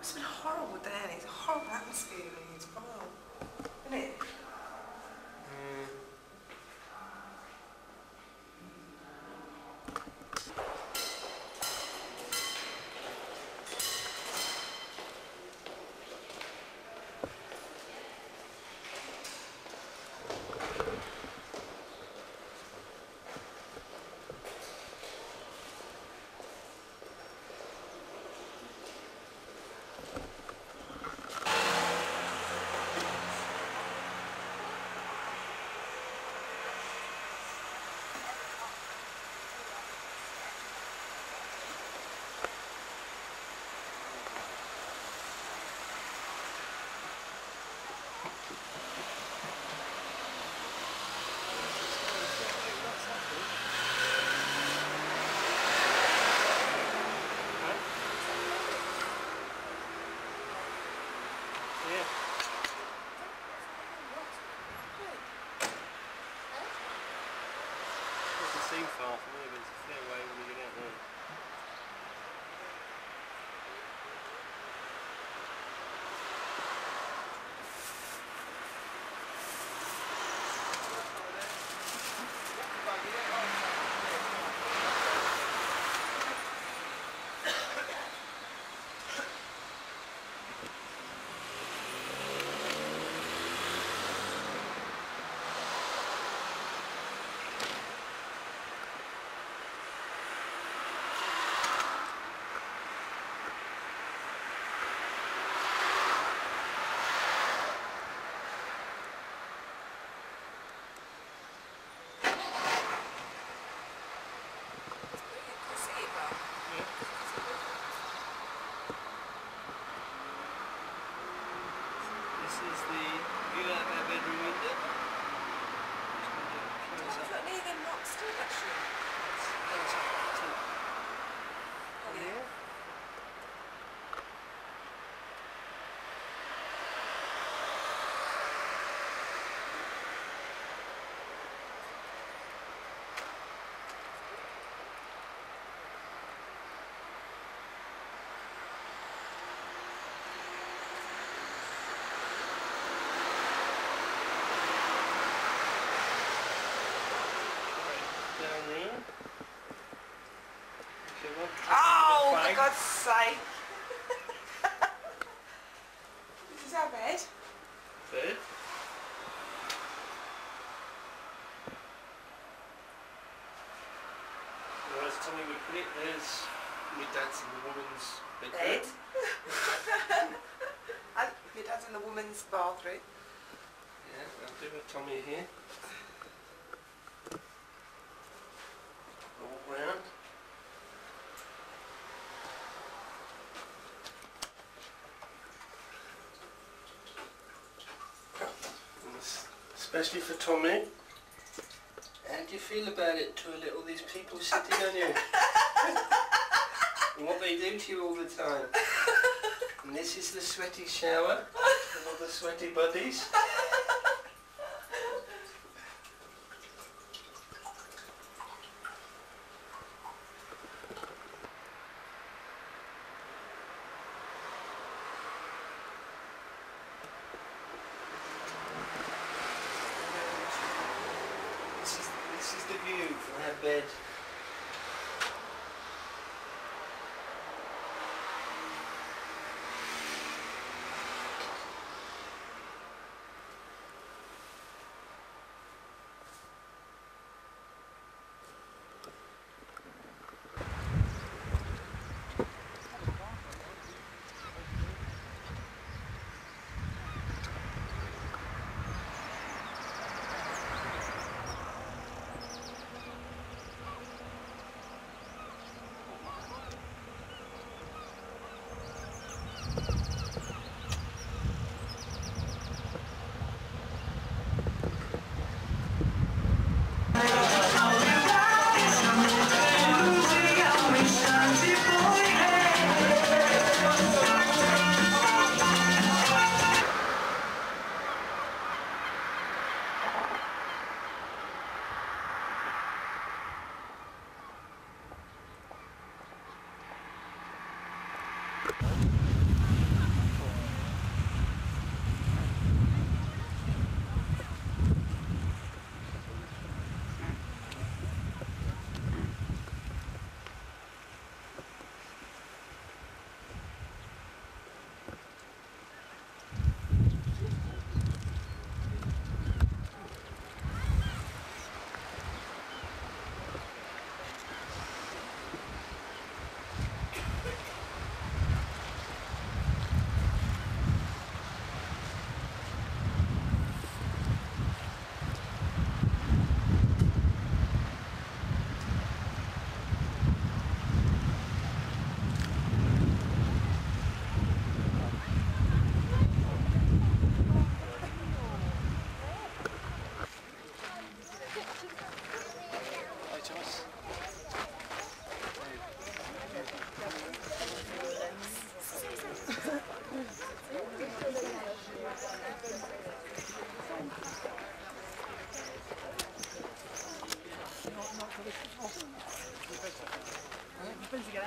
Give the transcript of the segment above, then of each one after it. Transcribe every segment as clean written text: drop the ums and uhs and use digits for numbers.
It's been horrible day, and it's a horrible atmosphere in this pile, isn't it? Doesn't seem far from here, but it's a fair way when you get out there. This is the view out of our bedroom window. It's not near them rocks still, actually. That's up Oh, yeah. down there. Okay, well, Oh, for God's sake! This is our bed. bed. Or as Tommy would put it, there's my dad's in the woman's Bed. bedroom. And your dad's in the woman's bathroom. Yeah, I'll do a Tommy here. Walk round. Especially for Tommy. How do you feel about it, to a little these people sitting on you? And what they do to you all the time. And this is the sweaty shower with all the sweaty buddies. This is the view from our bed.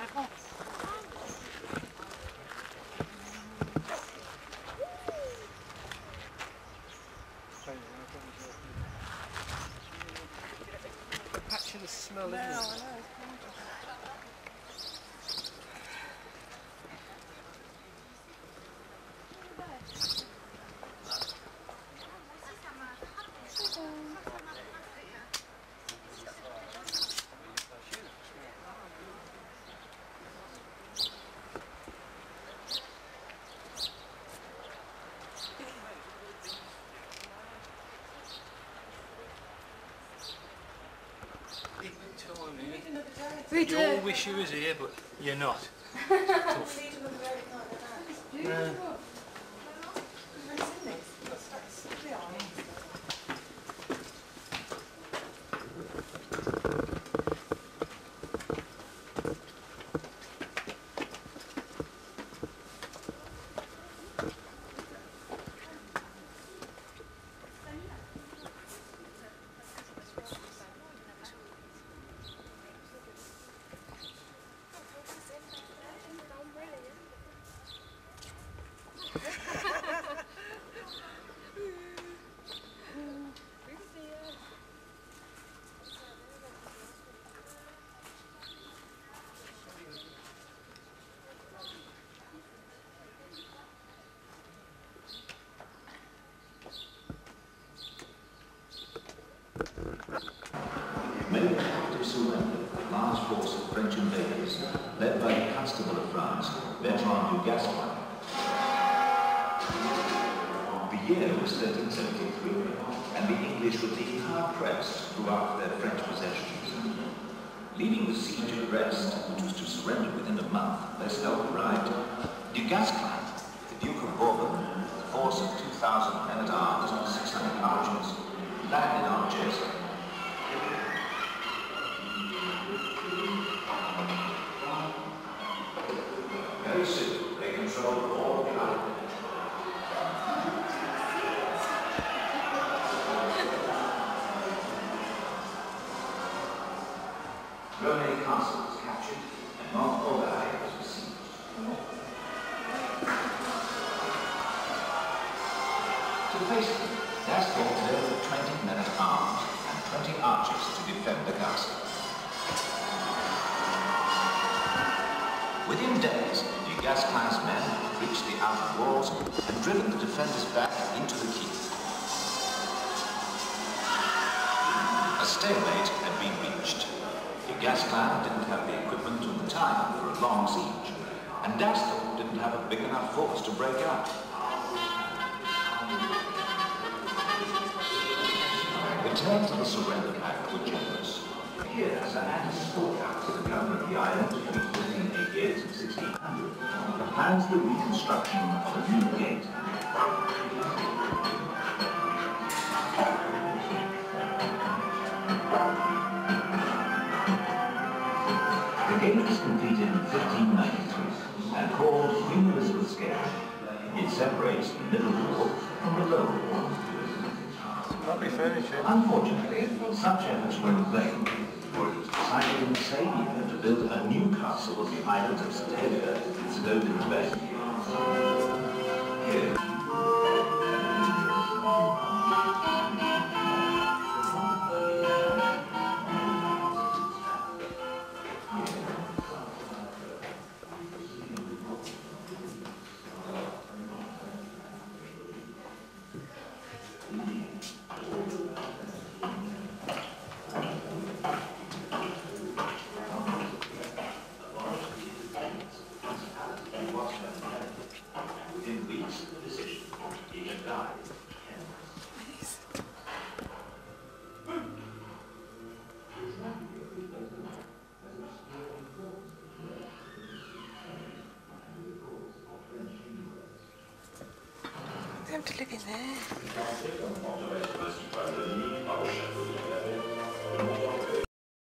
Patch of the smell, isn't No, it? I know. We You all wish you was here, but you're not. Tough. Many to surrender a large force of French invaders, led by the Constable of France, Bertrand du Gascon. The year was 1373, and the English were being hard-pressed throughout their French possessions. Leaving the siege at Brest, which was to surrender within a month, less help arrived, du Gascon, the Duke of Bourbon, with a force of 2,000 men-at-arms and 600 archers, landed on Algiers. Very soon, they controlled all the island. Rennes Castle was captured, and Montpellier was besieged. To face them, Gaston led with 20 men at arms and 20 archers to defend the castle. Within days, du Gascon's men had reached the outer walls and driven the defenders back into the keep. A stalemate had been reached. Du Gascon didn't have the equipment or the time for a long siege, and Gaston didn't have a big enough force to break out. The terms of the surrender pact were generous. Here, Sir Anthony Forecast, the governor of the island between 1588 and 1600, plans the reconstruction of a new gate. The gate was completed in 1593 and called Queen Elizabeth's Gate. It separates the middle wall from the lower wall. Lovely furniture. Unfortunately, such efforts were in vain, for it was decided in the same year to build a new castle on the island of St. Helier in St. Bay. Here, within weeks of the decision, he had died. They have to live in there.